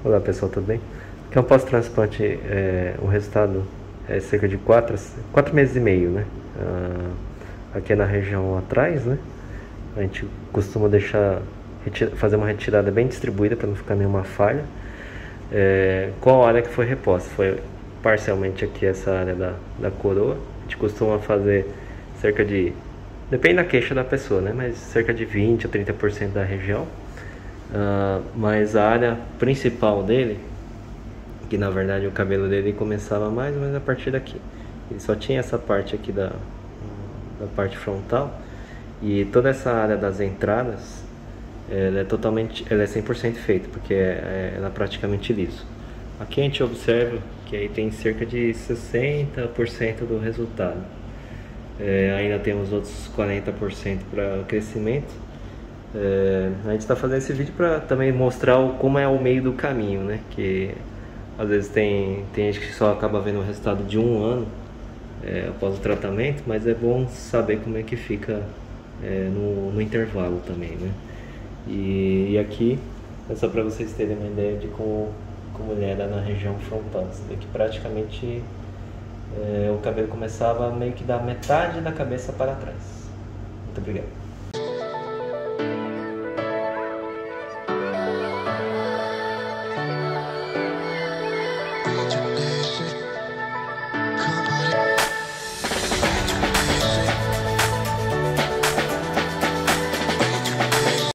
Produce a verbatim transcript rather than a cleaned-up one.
Olá pessoal, tudo bem? Aqui é um pós-transplante, é, o resultado é cerca de quatro, quatro meses e meio, né? Ah, aqui é na região atrás, né? A gente costuma deixar, fazer uma retirada bem distribuída para não ficar nenhuma falha. É, qual área que foi reposta? Foi parcialmente aqui essa área da, da coroa. A gente costuma fazer cerca de, depende da queixa da pessoa, né? Mas cerca de vinte a trinta por cento da região. Uh, mas a área principal dele, que na verdade o cabelo dele começava mais ou menos a partir daqui, ele só tinha essa parte aqui da, da parte frontal, e toda essa área das entradas ela é totalmente, ela é cem por cento feita, porque é, ela é praticamente liso. Aqui a gente observa que aí tem cerca de sessenta por cento do resultado. É, ainda temos outros quarenta por cento para o crescimento. É, a gente está fazendo esse vídeo para também mostrar o, como é o meio do caminho, né? Que às vezes tem, tem gente que só acaba vendo o resultado de um ano é, após o tratamento, mas é bom saber como é que fica é, no, no intervalo também, né? E, e aqui é só para vocês terem uma ideia de como, como ele era na região frontal. Você vê que praticamente é, o cabelo começava meio que da metade da cabeça para trás. Muito obrigado.